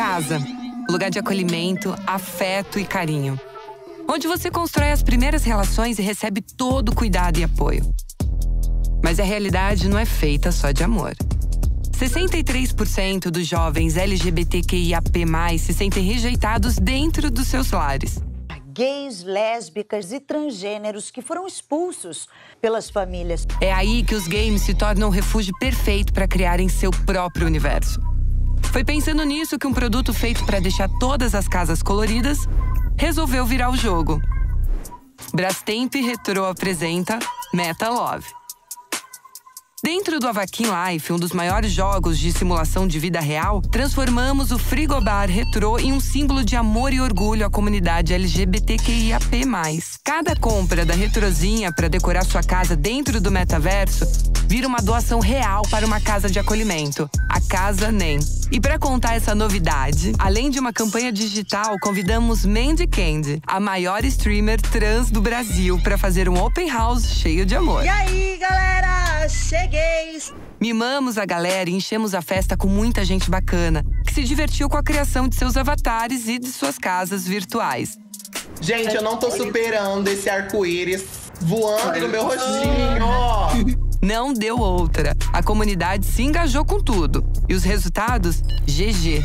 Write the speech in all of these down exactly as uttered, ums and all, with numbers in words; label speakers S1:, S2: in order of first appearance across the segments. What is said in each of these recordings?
S1: Casa, lugar de acolhimento, afeto e carinho. Onde você constrói as primeiras relações e recebe todo o cuidado e apoio. Mas a realidade não é feita só de amor. sessenta e três por cento dos jovens L G B T Q I A P mais, se sentem rejeitados dentro dos seus lares.
S2: Gays, lésbicas e transgêneros que foram expulsos pelas famílias.
S1: É aí que os games se tornam o refúgio perfeito para criarem seu próprio universo. Foi pensando nisso que um produto feito para deixar todas as casas coloridas resolveu virar o jogo. Brastemp Retrô apresenta Meta Love. Dentro do Avaquim Life, um dos maiores jogos de simulação de vida real, transformamos o frigobar retrô em um símbolo de amor e orgulho à comunidade L G B T Q I A P mais. Cada compra da Retrozinha para decorar sua casa dentro do metaverso vira uma doação real para uma casa de acolhimento, a Casa Nem. E para contar essa novidade, além de uma campanha digital, convidamos Mandy Candy, a maior streamer trans do Brasil, para fazer um open house cheio de amor.
S3: E aí, galera? Cheguei!
S1: Mimamos a galera e enchemos a festa com muita gente bacana, que se divertiu com a criação de seus avatares e de suas casas virtuais.
S4: Gente, eu não tô superando esse arco-íris voando no meu rostinho.
S1: Não deu outra. A comunidade se engajou com tudo. E os resultados? G G.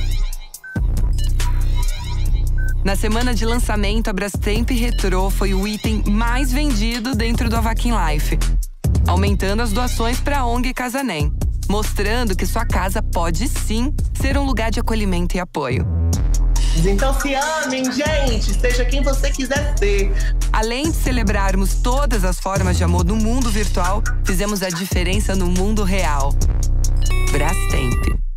S1: Na semana de lançamento, a Brastemp Retrô foi o item mais vendido dentro do Avaquim Life, aumentando as doações para a O N G Casa Nem, mostrando que sua casa pode sim ser um lugar de acolhimento e apoio.
S4: Então se amem, gente! Seja quem você quiser ser.
S1: Além de celebrarmos todas as formas de amor no mundo virtual, fizemos a diferença no mundo real. Brastemp.